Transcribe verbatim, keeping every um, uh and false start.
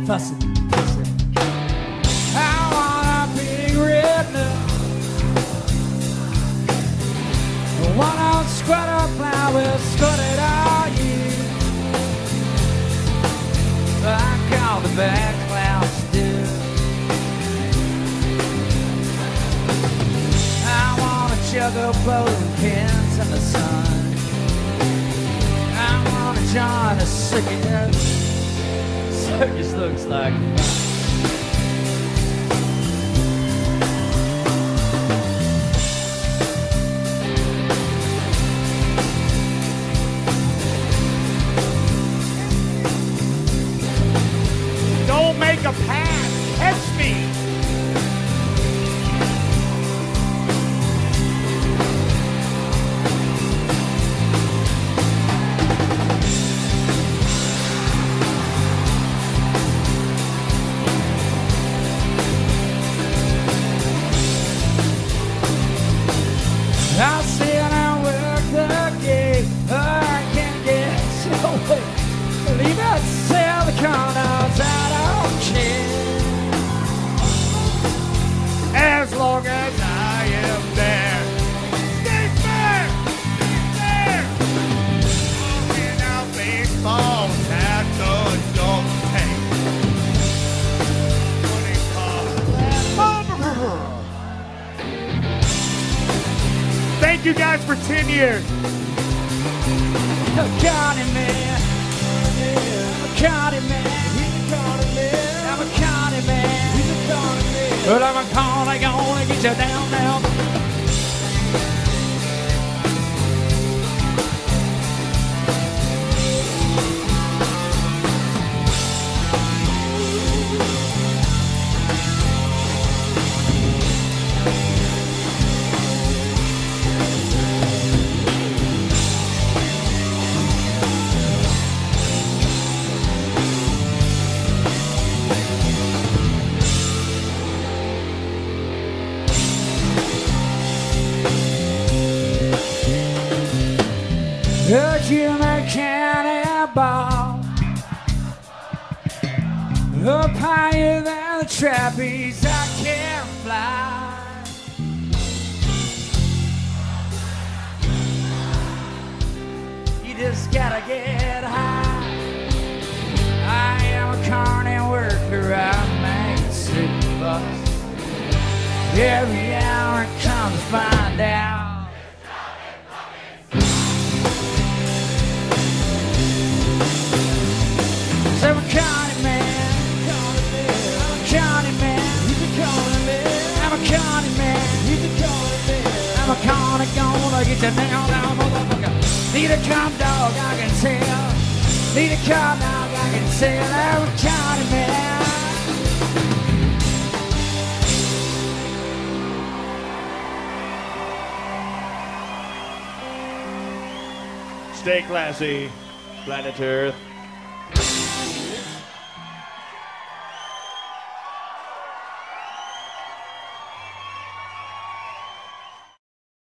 fussing, fussing. I want a big red nose. One on squatter plow will squat it all year. I call the back clouds still. I want a jug of bowling pins in the sun. I want to join a circus. Circus looks like fun. Don't make a pass. Catch me. I'll sit and work the game. Oh, I can't get away. Leave that sell the condoms. I don't care. As long as I am there. Stay fair. Stay fair. Walking out baseballs at the dog tank. Thank you guys for ten years. A Connie man. I'm a Connie man. He's a Connie man. I'm a Connie man. He's a Connie man. But I'm a Connie gonna get you down now. A Jimmy Cannonball, up higher than the trapeze, I can't fly. You just gotta get high. I am a carny worker, I make a city bus. Every hour come to find out. I'm a Connie man, I'm a Connie man, he's a Connie man. I'm a Connie man, he's a Connie man. I'm a Connie gonna get you down, down, motherfucker. Need a cop dog, I can tell. Need a cop dog, I can tell. I'm a Connie man. Stay classy, planet Earth.